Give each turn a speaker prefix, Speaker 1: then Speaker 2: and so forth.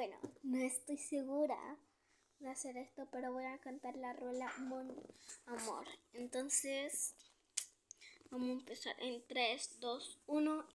Speaker 1: Bueno, no estoy segura de hacer esto, pero voy a cantar la rola Mon Amor. Entonces, vamos a empezar en 3, 2, 1.